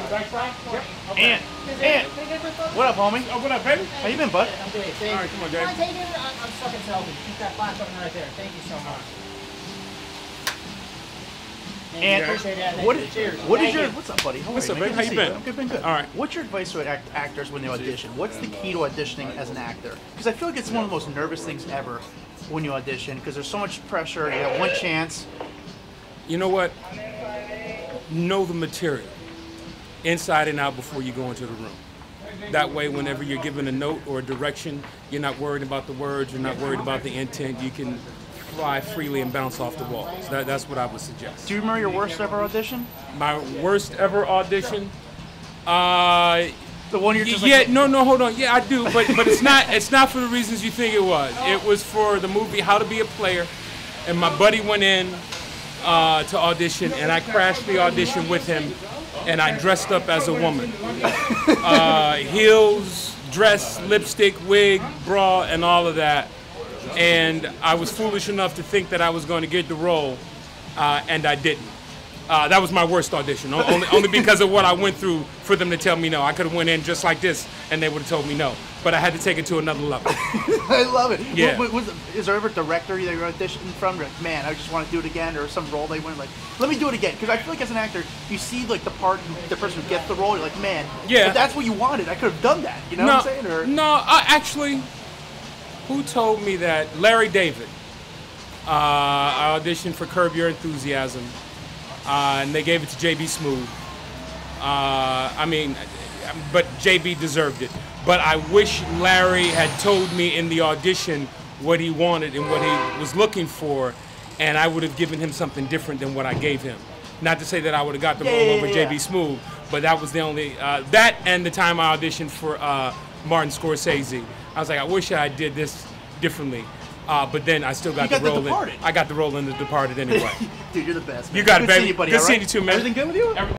Ant, what up, homie? Oh, what up, baby? How you been, bud? I'm good. Thank you. All right, come on, Dave. Take it. I'm stuck in selfie. Keep that black button right there. Thank you so much. And Appreciate that. Cheers. What's up, buddy? How What's are up, you, man? babe? How Good to you see been? I'm good, been good. All right. What's your advice to actors when they audition? What's the key to auditioning as an actor? Because I feel like it's one of the most nervous things ever when you audition, because there's so much pressure. You have one chance. You know what? Know the material inside and out before you go into the room. That way, whenever you're given a note or a direction, you're not worried about the words, you're not worried about the intent. You can fly freely and bounce off the walls. That's what I would suggest. Do you remember your worst ever audition? My worst ever audition? The one you're just yeah, like... no, hold on. Yeah, I do, but it's not for the reasons you think it was. It was for the movie How to Be a Player, and my buddy went in to audition, and I crashed the audition with him, and I dressed up as a woman. Heels, dress, lipstick, wig, bra, and all of that. And I was foolish enough to think that I was going to get the role, and I didn't. That was my worst audition, only because of what I went through for them to tell me no. I could have went in just like this, and they would have told me no. But I had to take it to another level. I love it. Yeah. Is there ever a director that you're auditioning from? Like, man, I just want to do it again, or some role they went like, let me do it again. Because I feel like as an actor, you see like the person who gets the role, you're like, man, yeah. If that's what you wanted, I could have done that. You know what I'm saying? Or... No, actually, who told me that? Larry David. I auditioned for Curb Your Enthusiasm, and they gave it to JB Smoove. But JB deserved it. But I wish Larry had told me in the audition what he wanted and what he was looking for, and I would have given him something different than what I gave him. Not to say that I would have got the role over JB Smoove, but that was the only, that and the time I auditioned for Martin Scorsese. I was like, I wish I did this differently. But then I still got the role in. I got the role in The Departed anyway. Dude, you're the best, man. You got it, Good baby. seeing you, buddy. Good All seeing right? you too, man. Everything good with you?